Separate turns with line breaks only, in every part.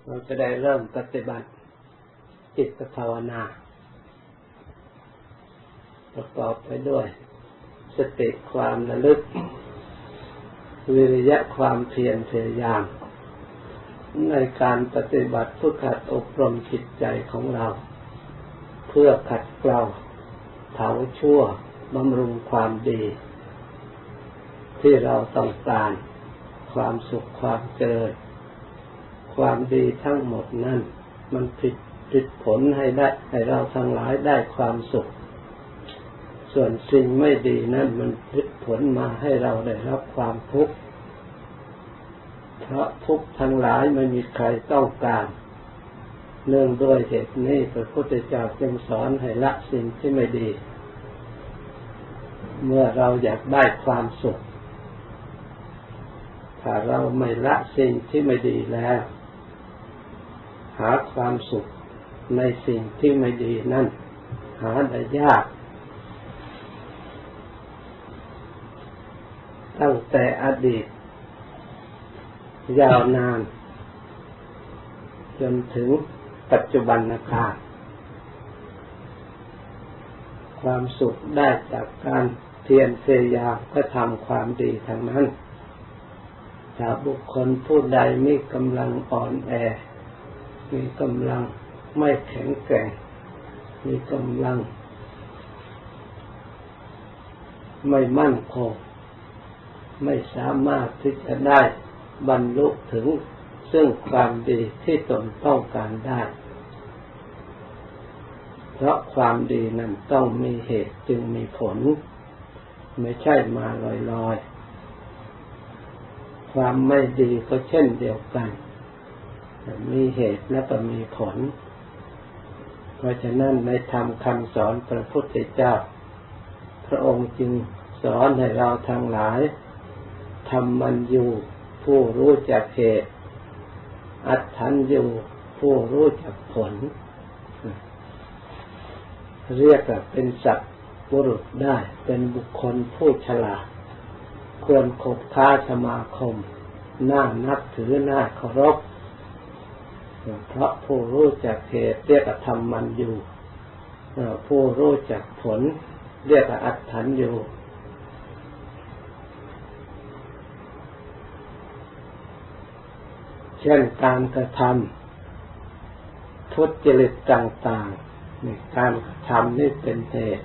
เราจะได้เริ่มปฏิบัติจิตภาวนาประกอบไปด้วยสติความระลึกวิริยะความเพียรพยายามในการปฏิบัติฝึกหัดอบรมจิตใจของเราเพื่อขัดเกลาเผาชั่วบำรุงความดีที่เราต้องการความสุขความเจริญความดีทั้งหมดนั้นมันผลิตผลให้เราทั้งหลายได้ความสุขส่วนสิ่งไม่ดีนั้นมันผลิตผลมาให้เราได้รับความทุกข์เพราะทุกข์ทั้งหลายไม่มีใครต้องการเนื่องด้วยเหตุนี้พระพุทธเจ้าจึงสอนให้ละสิ่งที่ไม่ดีเมื่อเราอยากได้ความสุขถ้าเราไม่ละสิ่งที่ไม่ดีแล้วหาความสุขในสิ่งที่ไม่ดีนั่นหาได้ยากตั้งแต่อดีตยาวนานจนถึงปัจจุบันการความสุขได้จากการเพียรพยายามก็ทำความดีทั้งนั้นถ้าบุคคลผู้ใดมีกำลังอ่อนแอมีกำลังไม่แข็งแกร่งมีกำลังไม่มั่นคงไม่สามารถที่จะได้บรรลุถึงซึ่งความดีที่ตนต้องการได้เพราะความดีนั้นต้องมีเหตุจึงมีผลไม่ใช่มาลอยๆความไม่ดีก็เช่นเดียวกันมีเหตุและก็มีผลเพราะฉะนั้นในธรรมคำสอนพระพุทธเจ้าพระองค์จึงสอนให้เราทั้งหลายธรรมัญญูผู้รู้จักเหตุอัตถัญญูผู้รู้จักผลเรียกว่าเป็นสัตว์บุรุษได้เป็นบุคคลผู้ฉลาดควรคบค้าสมาคมน่านับถือน่าเคารพเพราะผู้รู้จักเหตุเรียกว่าธรรมัญญูผู้รู้จักผลเรียกว่าอัตถัญญูเช่นการกระทำทุจริตต่างๆในการกระทำนี่เป็นเหตุ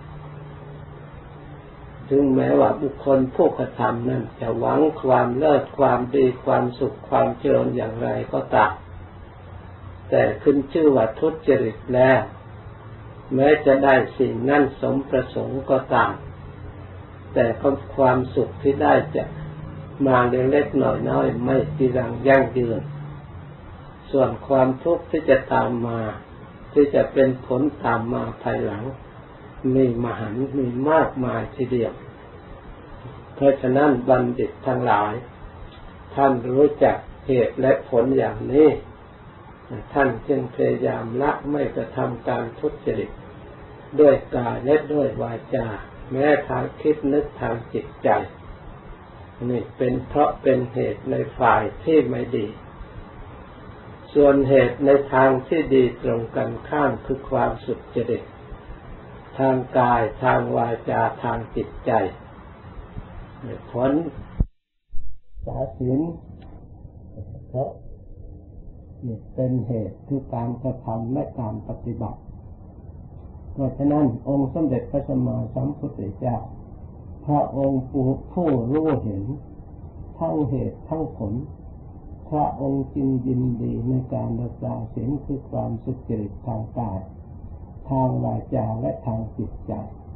ถึงแม้ว่าบุคคลผู้กระทำนั้นจะหวังความเลิศความดีความสุขความเจริญอย่างไรก็ตามแต่ขึ้นชื่อว่าทุจริตแล้วแม้จะได้สิ่งนั้นสมประสงค์ก็ตามแต่ความสุขที่ได้จะมาเล็กๆน้อยๆไม่จีรังยั่งยืนส่วนความทุกข์ที่จะตามมาที่จะเป็นผลตามมาภายหลังมีมหันต์มีมากมายทีเดียวเพราะฉะนั้นบัณฑิตทั้งหลายท่านรู้จักเหตุและผลอย่างนี้ท่านจึงพยายามละไม่กระทำการทุจริตด้วยกายและด้วยวาจาแม้ทางคิดนึกทางจิตใจนี่เป็นเพราะเป็นเหตุในฝ่ายที่ไม่ดีส่วนเหตุในทางที่ดีตรงกันข้ามคือความสุจริตทางกายทางวาจาทางจิตใจผลสาศีลเพราะนี่เป็นเหตุคือการกระทำและการปฏิบัติเพราะฉะนั้นองค์สมเด็จพระสัมมาสัมพุทธเจ้าพระองค์ผู้รู้เห็นทั้งเหตุทั้งผลพระองค์จึงยินดีในการรักษาศีลคือความสุจริตทางกายทางวาจาและทางจิตใจ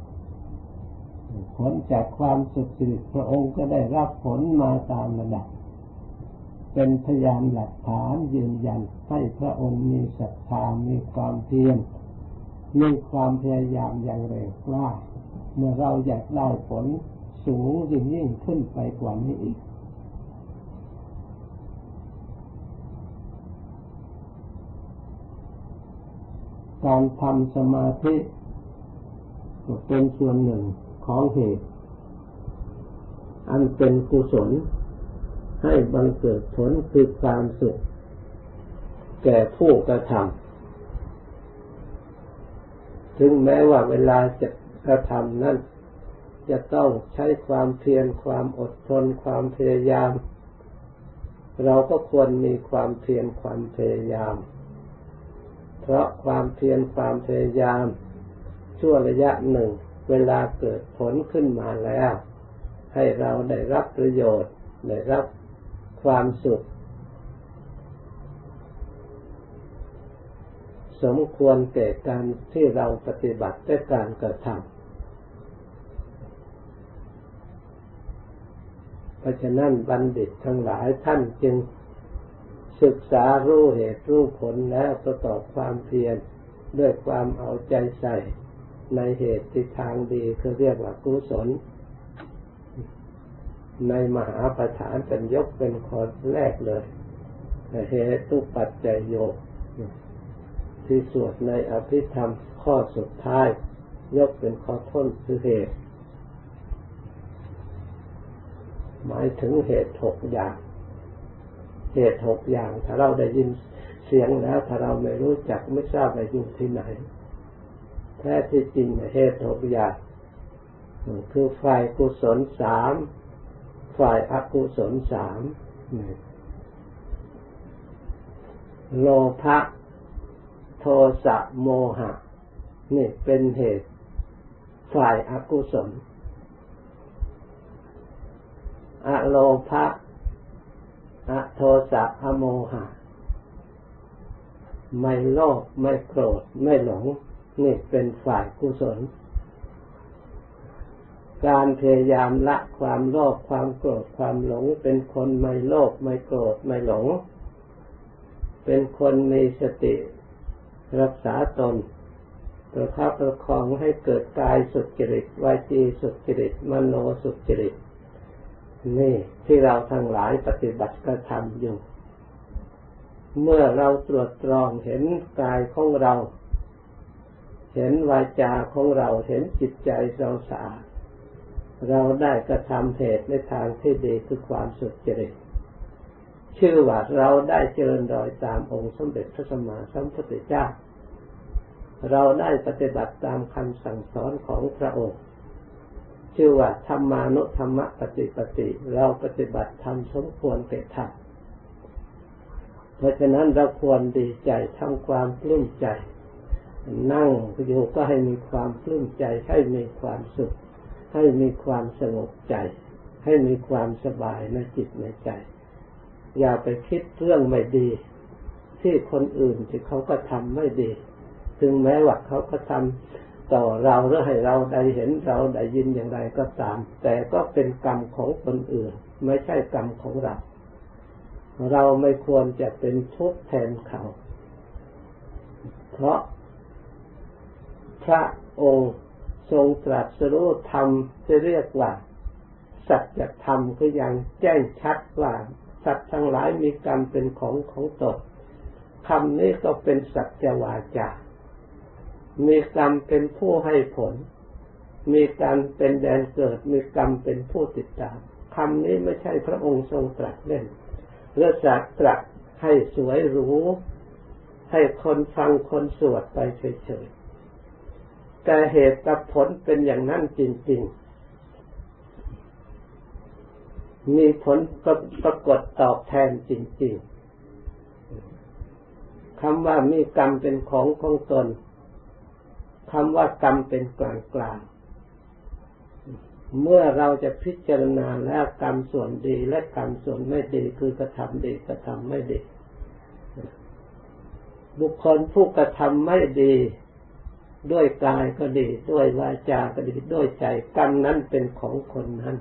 ผลจากความสุจริตพระองค์ก็ได้รับผลมาตามระดับเป็นพยานหลักฐานยืนยันให้พระองค์มีศรัทธามีความเพียรมีความพยายามอย่างแรงกล้าเมื่อเราอยากได้ผลสูงยิ่งขึ้นไปกว่านี้อีกการทำสมาธิก็เป็นส่วนหนึ่งของเหตุอันเป็นกุศลให้บังเกิดผลคือความสุขแก่ผู้กระทำถึงแม้ว่าเวลาจะกระทำนั้นจะต้องใช้ความเพียรความอดทนความพยายามเราก็ควรมีความเพียรความพยายามเพราะความเพียรความพยายามชั่วระยะหนึ่งเวลาเกิดผลขึ้นมาแล้วให้เราได้รับประโยชน์ได้รับความสุขสมควรแก่การที่เราปฏิบัติและการกระทำเพราะฉะนั้นบัณฑิตทั้งหลายท่านจึงศึกษารู้เหตุรู้ผลแล้วประกอบความเพียรด้วยความเอาใจใส่ในเหตุที่ทางดีคือเรียกว่ากุศลในมหาประธานเป็นยกเป็นข้อแรกเลยเหตุปัจจัยโยที่สวดในอภิธรรมข้อสุดท้ายยกเป็นข้อต้นคือเหตุหมายถึงเหตุ6 อย่างเหตุ6 อย่างถ้าเราได้ยินเสียงแล้วถ้าเราไม่รู้จักไม่ทราบว่าอยู่ที่ไหนแท้ที่จริงเหตุ6 อย่างคือฝ่ายกุศล3ฝ่ายอกุศล3โลภะโทสะโมหะนี่เป็นเหตุฝ่ายอกุศลอโลภะอโทสะอโมหะไม่โลภไม่โกรธไม่หลงนี่เป็นฝ่ายกุศลการพยายามละความโลภความโกรธความหลงเป็นคนไม่โลภไม่โกรธไม่หลงเป็นคนมีสติรักษาตนประคับประคองให้เกิดกายสุจริตวาจีสุจริตมโนสุจริตนี่ที่เราทั้งหลายปฏิบัติกระทำอยู่เมื่อเราตรวจตรองเห็นกายของเราเห็นวาจาของเราเห็นจิตใจเราสะอาดเราได้กระทำเหตุในทางที่ดีคือความสุจริตชื่อว่าเราได้เจริญรอยตามองค์สมเด็จพระสัมมาสัมพุทธเจ้าเราได้ปฏิบัติตามคำสั่งสอนของพระองค์ชื่อว่าธรรมานุธรรมปฏิปติเราปฏิบัติธรรมสมควรแก่ธรรมเพราะฉะนั้นเราควรดีใจทำความปลื้มใจนั่งอยู่ก็ให้มีความปลื้มใจให้มีความสุขให้มีความสงบใจให้มีความสบายในจิตในใจอย่าไปคิดเรื่องไม่ดีที่คนอื่นที่เขาก็ทำไม่ดีถึงแม้ว่าเขาก็ทำต่อเราหรือให้เราได้เห็นเราได้ยินอย่างไรก็ตามแต่ก็เป็นกรรมของคนอื่นไม่ใช่กรรมของเราเราไม่ควรจะเป็นทุกข์แทนเขาเพราะพระองค์ทรงตรัสรู้ธรรมที่เรียกว่าสัจธรรมคืออย่างแจ้งชัดว่าสัตว์ทั้งหลายมีกรรมเป็นของตนคำนี้ก็เป็นสัจวาจามีกรรมเป็นผู้ให้ผลมีกรรมเป็นแดนเกิดมีกรรมเป็นผู้ติดตามคำนี้ไม่ใช่พระองค์ทรงตรัสเล่นหรือตรัสให้สวยหรูให้คนฟังคนสวดไปเฉยๆแต่เหตุกับผลเป็นอย่างนั้นจริงๆมีผลปรากฏตอบแทนจริงๆคำว่ามีกรรมเป็นของตนคำว่ากรรมเป็นกลางๆเมื่อเราจะพิจารณาแล้วกรรมส่วนดีและกรรมส่วนไม่ดีคือกระทำดีกระทำไม่ดีบุคคลผู้กระทำไม่ดีด้วยกายก็ดีด้วยวาจาก็ดีด้วยใจกรรมนั้นเป็นของคนนั้น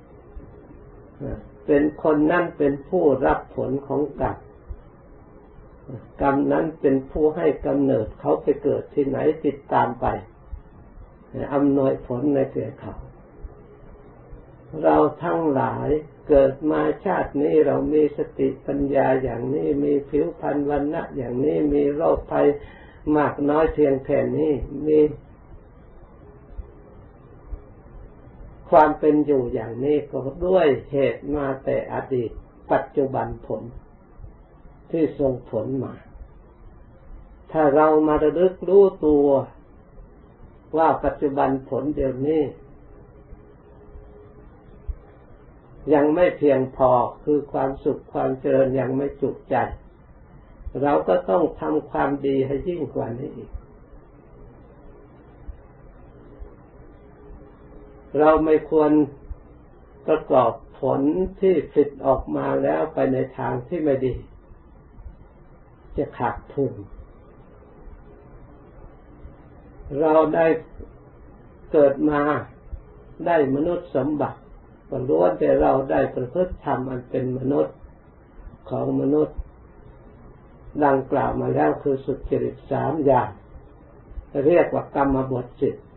เป็นคนนั้นเป็นผู้รับผลของกรรมกรรมนั้นเป็นผู้ให้กำเนิดเขาไปเกิดที่ไหนติดตามไปอำนวยผลในแก่เขาเราทั้งหลายเกิดมาชาตินี้เรามีสติปัญญาอย่างนี้มีผิวพรรณวรรณะอย่างนี้มีโรคภัยมากน้อยเพียงแค่นี้มีความเป็นอยู่อย่างนี้ก็ด้วยเหตุมาแต่อดีตปัจจุบันผลที่ส่งผลมาถ้าเรามาระลึกรู้ตัวว่าปัจจุบันผลเดี๋ยวนี้ยังไม่เพียงพอคือความสุขความเจริญยังไม่จุใจเราก็ต้องทำความดีให้ยิ่งกว่านี้อีกเราไม่ควรประกอบผลที่ผิดออกมาแล้วไปในทางที่ไม่ดีจะขาดทุนเราได้เกิดมาได้มนุษย์สมบัติก็ล้วนแต่เราได้ประพฤติธรรมอันเป็นมนุษย์ของมนุษย์ดังกล่าวมาแล้วคือสุจริต3อย่างเรียกว่ากรรมบท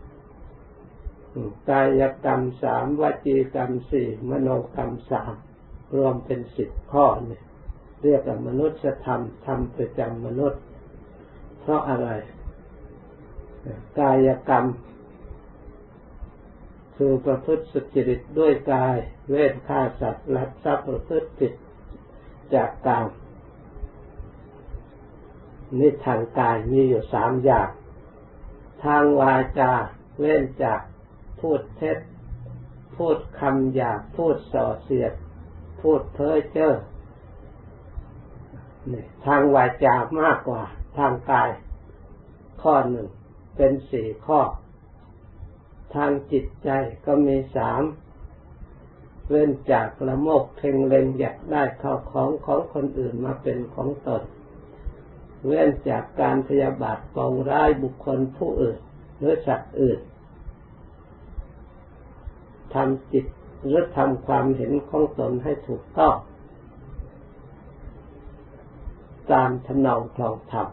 10กายกรรม3วจีกรรม4มโนกรรม3รวมเป็น10ข้อนี่เรียกว่ามนุษยธรรมธรรมประจำมนุษย์เพราะอะไรกายกรรมคือประพฤติสุจริตด้วยกายเว้นฆ่าสัตว์ลักทรัพย์ประพฤติผิดจากกามนี่ทางกายมีอยู่3อย่างทางวาจาเว้นจากพูดเท็จพูดคำหยาบพูดส่อเสียดพูดเพ้อเจ้อนี่ทางวาจามากกว่าทางกายข้อหนึ่งเป็น4ข้อทางจิตใจก็มี3เว้นจากละโมบเพ่งเล็งอยากได้เข้าของคนอื่นมาเป็นของตนเว้นจากการพยาบาทปองร้ายบุคคลผู้อื่นหรือสัตว์อื่นทำจิตหรือทำความเห็นของตนให้ถูกต้องตามทำนองคลองธรรม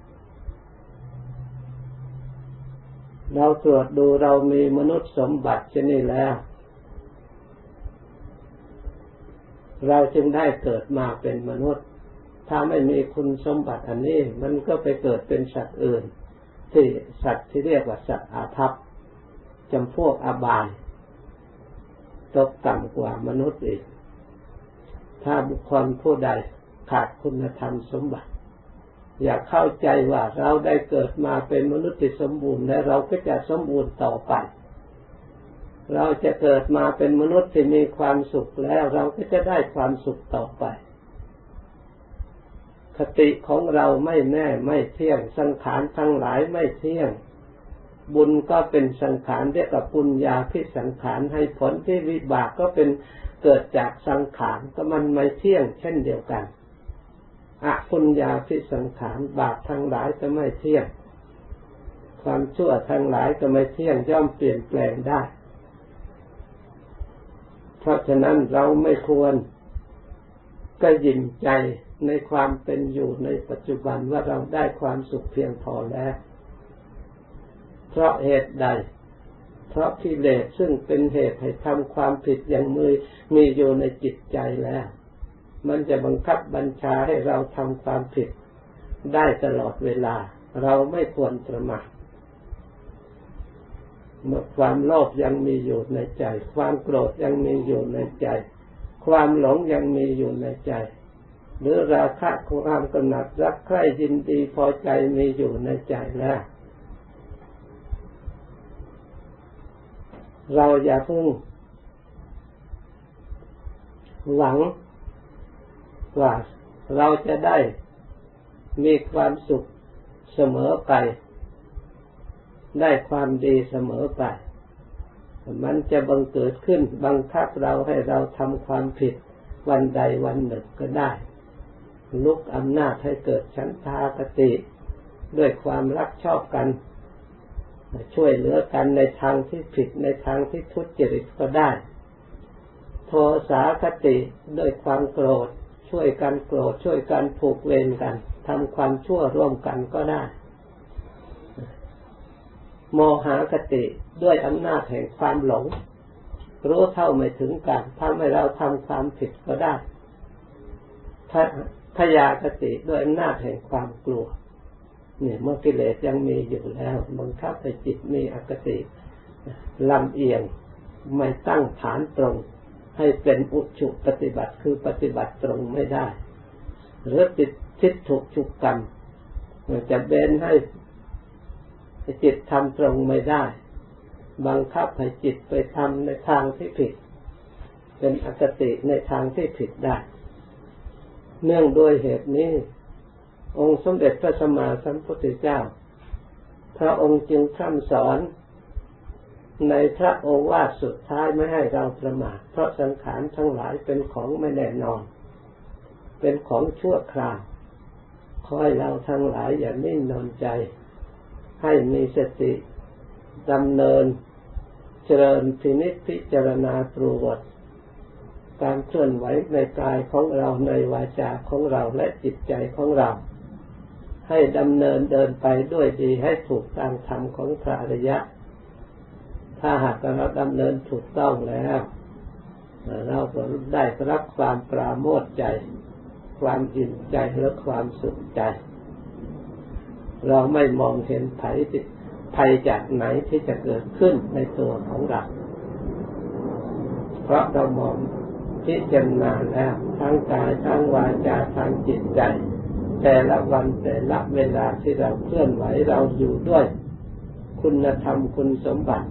เราตรวจดูเรามีมนุษย์สมบัติเช่นนี้แล้วเราจึงได้เกิดมาเป็นมนุษย์ถ้าไม่มีคุณสมบัติอันนี้มันก็ไปเกิดเป็นสัตว์อื่นที่สัตว์ที่เรียกว่าสัตว์อาภัพจำพวกอบายตกต่ำกว่ามนุษย์อีกถ้าบุคคลผู้ใดขาดคุณธรรมสมบัติอย่าเข้าใจว่าเราได้เกิดมาเป็นมนุษย์ที่สมบูรณ์และเราก็จะสมบูรณ์ต่อไปเราจะเกิดมาเป็นมนุษย์ที่มีความสุขแล้วเราก็จะได้ความสุขต่อไปคติของเราไม่แน่ไม่เที่ยงสังขารทั้งหลายไม่เที่ยงบุญก็เป็นสังขารเรียกว่าปุญญาภิสังขารให้ผลที่วิบากก็เป็นเกิดจากสังขารก็มันไม่เที่ยงเช่นเดียวกันอปุญญาภิสังขารบาปทั้งหลายก็ไม่เที่ยงความชั่วทั้งหลายก็ไม่เที่ยงย่อมเปลี่ยนแปลงได้เพราะฉะนั้นเราไม่ควรก็ยินใจในความเป็นอยู่ในปัจจุบันว่าเราได้ความสุขเพียงพอแล้วเพราะเหตุใดเพราะกิเลสซึ่งเป็นเหตุให้ทำความผิดอย่างมีอยู่ในจิตใจแล้วมันจะบังคับบัญชาให้เราทำความผิดได้ตลอดเวลาเราไม่ควรประมาทเมื่อความโลภยังมีอยู่ในใจความโกรธยังมีอยู่ในใจความหลงยังมีอยู่ในใจหรือราคะความกำหนัดรักใคร่ยินดีพอใจมีอยู่ในใจแล้วเราอย่าเพิ่งหวังว่าเราจะได้มีความสุขเสมอไปได้ความดีเสมอไปมันจะบังเกิดขึ้นบังคับเราให้เราทำความผิดวันใดวันหนึ่งก็ได้ลุกอำนาจให้เกิดฉันทากติด้วยความรักชอบกันช่วยเหลือกันในทางที่ผิดในทางที่ทุจริตก็ได้โทสาคติด้วยความโกรธช่วยกันโกรธช่วยกันผูกเวรกันทำความชั่วร่วมกันก็ได้โมหคติด้วยอำนาจแห่งความหลงรู้เท่าไม่ถึงกันทำให้เราทำความผิดก็ได้พยาคติด้วยอำนาจแห่งความกลัวเนี่ยเมื่อกิเลสยังมีอยู่แล้วบังคับให้จิตมีอคติลำเอียงไม่ตั้งฐานตรงให้เป็นอุชุปฏิบัติคือปฏิบัติตรงไม่ได้หรือติดทิฏฐุกรรมจะเบนให้จิตทำตรงไม่ได้บังคับให้จิตไปทำในทางที่ผิดเป็นอคติในทางที่ผิดได้เนื่องด้วยเหตุนี้องค์สมเด็จพระสัมมาสัมพุทธเจ้าพระองค์จึงพร่ำสอนในพระโอวาทสุดท้ายไม่ให้เราประมาทเพราะสังขารทั้งหลายเป็นของไม่แน่นอนเป็นของชั่วคราวขอให้เราทั้งหลายอย่านิ่งนอนใจให้มีสติดำเนินเจริญพินิจพิจารณาตรวจการเคลื่อนไหวในกายของเราในวาจาของเราและจิตใจของเราให้ดำเนินเดินไปด้วยดีให้ถูกตามธรรมของพระอริยะถ้าหากเราดำเนินถูกต้องแล้วเราก็ได้รับความปราโมทย์ใจความอิ่มใจและความสุขใจเราไม่มองเห็นภัยจากไหนที่จะเกิดขึ้นในตัวของเราเพราะเรามองพิจารณาแล้วทั้งกายทั้งวาจาทั้งจิตใจแต่ละวันแต่ละเวลาที่เราเคลื่อนไหวเราอยู่ด้วยคุณธรรมคุณสมบัติ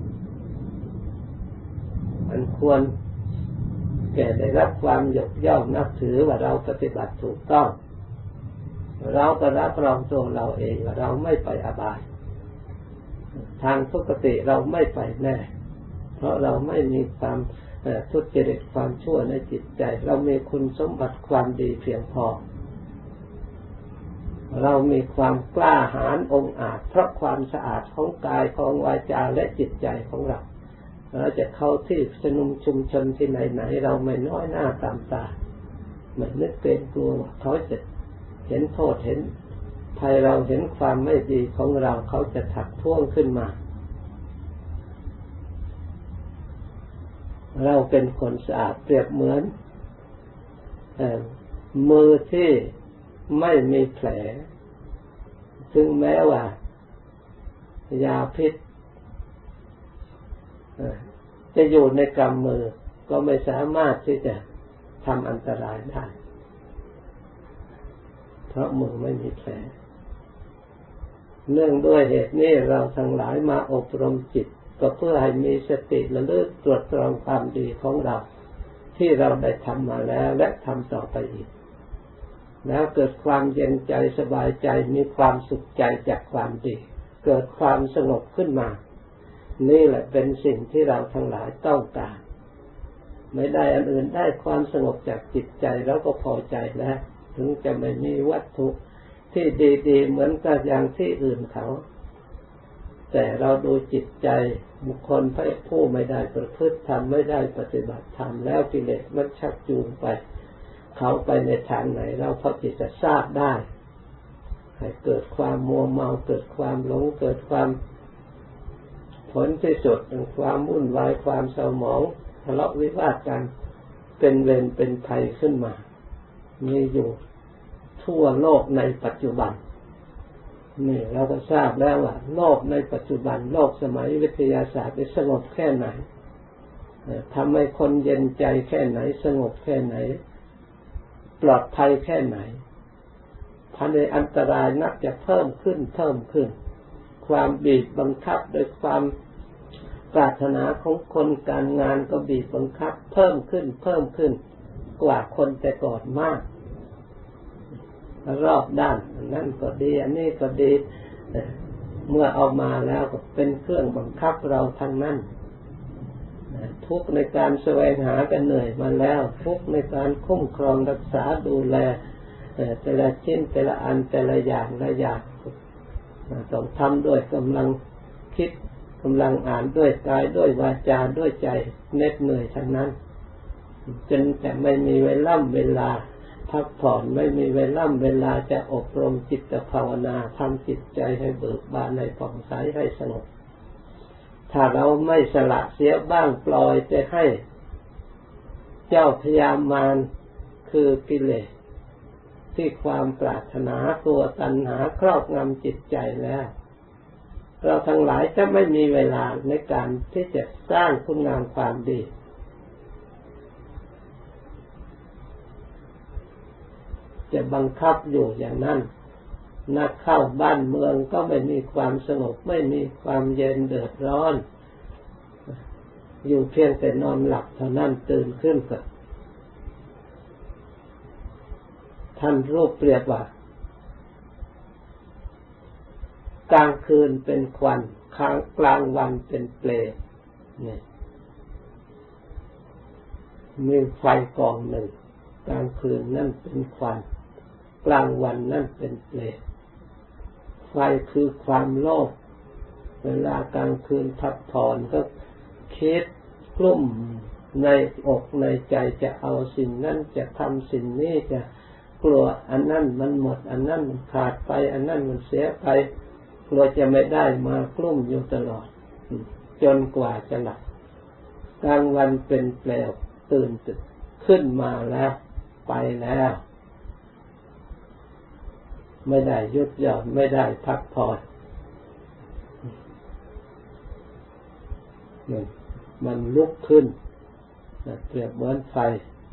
มันควรแก่ได้รับความยกย่องนับถือว่าเราปฏิบัติถูกต้องเราก็รับรองตัวเราเองว่าเราไม่ไปอบายทางทุกติเราไม่ไปแน่เพราะเราไม่มีความทุจริตความชั่วในจิตใจเรามีคุณสมบัติความดีเพียงพอเรามีความกล้าหาญองอาจเพราะความสะอาดของกายของวาจาและจิตใจของเราเราจะเข้าที่ชุมชนที่ไหนๆเราไม่น้อยหน้าตามตาไม่นึกเกรงกลัวว่าเขาจะเห็นโทษเห็นภัยเราเห็นความไม่ดีของเราเขาจะถักท้วงขึ้นมาเราเป็นคนสะอาดเปรียบเหมือนมือที่ไม่มีแผลถึงแม้ว่ายาพิษจะอยู่ในกำมือก็ไม่สามารถที่จะทำอันตรายได้เพราะมือไม่มีแผลเนื่องด้วยเหตุนี้เราทั้งหลายมาอบรมจิตก็เพื่อให้มีสติระลึกตรวจตรองความดีของเราที่เราได้ทำมาแล้วและทำต่อไปอีกแล้วเกิดความเย็นใจสบายใจมีความสุขใจจากความดีเกิดความสงบขึ้นมานี่แหละเป็นสิ่งที่เราทั้งหลายต้องการไม่ได้อันอื่นได้ความสงบจากจิตใจเราก็พอใจแล้วถึงจะไม่มีวัตถุที่ดีๆเหมือนกับอย่างที่อื่นเขาแต่เราดูจิตใจบุคคลผู้ไม่ได้ประพฤติธรรมไม่ได้ปฏิบัติธรรมแล้วกิเลสมันชักจูงไปเขาไปในทางไหนเราพอจะทราบได้ให้เกิดความมัวเมาเกิดความหลงเกิดความผลที่สุดความวุ่นวายความเศร้าหมองทะเลาะวิวาทกันเป็นเวรเป็นภัยขึ้นมามีอยู่ทั่วโลกในปัจจุบันนี่เราก็ทราบแล้วว่าโลกในปัจจุบันโลกสมัยวิทยาศาสตร์สงบแค่ไหนทำให้คนเย็นใจแค่ไหนสงบแค่ไหนปลอดภัยแค่ไหนภัยในอันตรายนับจะเพิ่มขึ้นความบีบบังคับโดยความปรารถนาของคนการงานก็บีบบังคับเพิ่มขึ้นกว่าคนแต่ก่อนมากรอบด้านนั่นก็ดีอันนี้ก็ดีเมื่อเอามาแล้วก็เป็นเครื่องบังคับเราทั้งนั้นทุกในการแสวงหากันเหนื่อยมาแล้วทุกในการคุ้มครองรักษาดูแลแต่ละชิ้นแต่ละอันแต่ละอย่างต้องทำด้วยกำลังคิดกำลังอ่านด้วยกายด้วยวาจาด้วยใจเหน็ดเหนื่อยทั้งนั้นจนแต่ไม่มีเวลาพักผ่อนไม่มีเวลาจะอบรมจิตภาวนาทำจิตใจให้เบิกบานให้ผ่องใสให้สงบถ้าเราไม่สละเสียบ้างปล่อยจะให้เจ้าพยามารคือกิเลสที่ความปรารถนาตัวตัณหาครอบงำจิตใจแล้วเราทั้งหลายจะไม่มีเวลาในการที่จะสร้างคุณงามความดีจะบังคับอยู่อย่างนั้นนักเข้าบ้านเมืองก็ไม่มีความสงบไม่มีความเย็นเดือดร้อนอยู่เพียงแต่นอนหลับเท่านั้นตื่นขึ้นก็ท่านรูปเปรียบว่ากลางคืนเป็นควันกลางวันเป็นเปลวนี่มีไฟกองหนึ่งกลางคืนนั่นเป็นควันกลางวันนั่นเป็นเปลวไฟคือความโลภเวลากลางคืนพักผ่อนก็คิดกลุ่มในอกในใจจะเอาสิ่งนั้นจะทำสิ่งนี้จะกลัวอันนั้นมันหมดอันนั้นมันขาดไปอันนั้นมันเสียไปกลัวจะไม่ได้มากลุ่มอยู่ตลอดจนกว่าจะหลับกลางวันเป็นเปลวตื่นขึ้นมาแล้วไปแล้วไม่ได้หยุดหย่อนไม่ได้พักผ่อนมันลุกขึ้นเปรียบเหมือนไฟ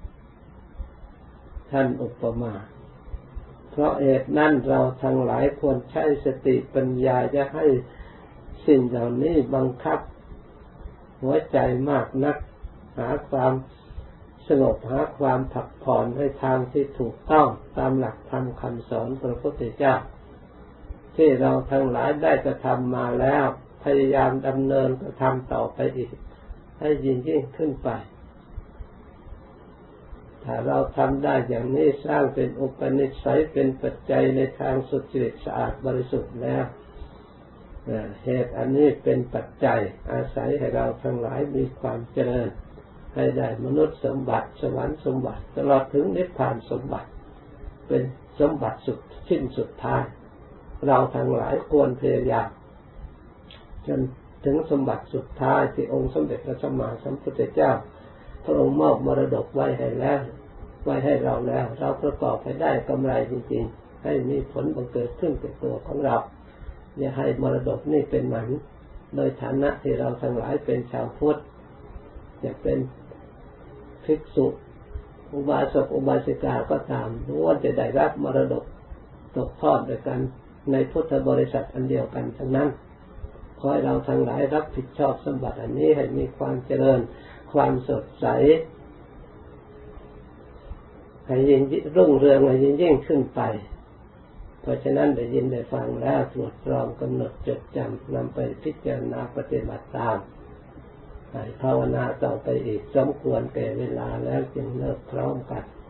ท่านอุปมาเพราะเหตุนั้นเราทั้งหลายควรใช้สติปัญญาจะให้สิ่งเหล่านี้บังคับหัวใจมากนักหาความสงบหาความพักผ่อนในทางที่ถูกต้องตามหลักธรรมคำสอนพระพุทธเจ้าที่เราทั้งหลายได้กระทำมาแล้วพยายามดำเนินกระทำต่อไปอีกให้ยิ่งขึ้นไปถ้าเราทำได้อย่างนี้สร้างเป็นอุปนิสัยเป็นปัจจัยในทางสุจริตสะอาดบริสุทธิ์แล้วเหตุอันนี้เป็นปัจจัยอาศัยให้เราทั้งหลายมีความเจริญให้ได้มนุษย์สมบัติสวรรค์สมบัติตลอดถึงนิพพานสมบัติเป็นสมบัติสุดสิ้นสุดท้ายเราทั้งหลายควรพยายามจนถึงสมบัติสุดท้ายที่องค์สมเด็จพระสัมมาสัมพุทธเจ้าพระองค์มอบมรดกไว้ให้แล้วไว้ให้เราแล้วเราประกอบให้ได้กำไรจริงๆให้มีผลบังเกิดขึ้นกับตัวของเราอย่าให้มรดกนี่เป็นหมันโดยฐานะที่เราทั้งหลายเป็นชาวพุทธจะเป็นภิกษุอุบาสกอุบาสิกาก็ตามล้วนจะได้รับมรดกตกทอดโดยกันในพุทธบริษัทอันเดียวกันทั้งนั้นขอให้เราทั้งหลายรับผิดชอบสมบัติอันนี้ให้มีความเจริญความสดใสให้ยิ่งรุ่งเรืองให้ยิ่งขึ้นไปเพราะฉะนั้นได้ยินได้ฟังแล้วตรวจตรองกำหนดจดจำนำไปพิจารณาปฏิบัติตามให้ภาวนาต่อไปอีกสมควรแก่เวลาแล้วจึงเลิกพร้อมกัน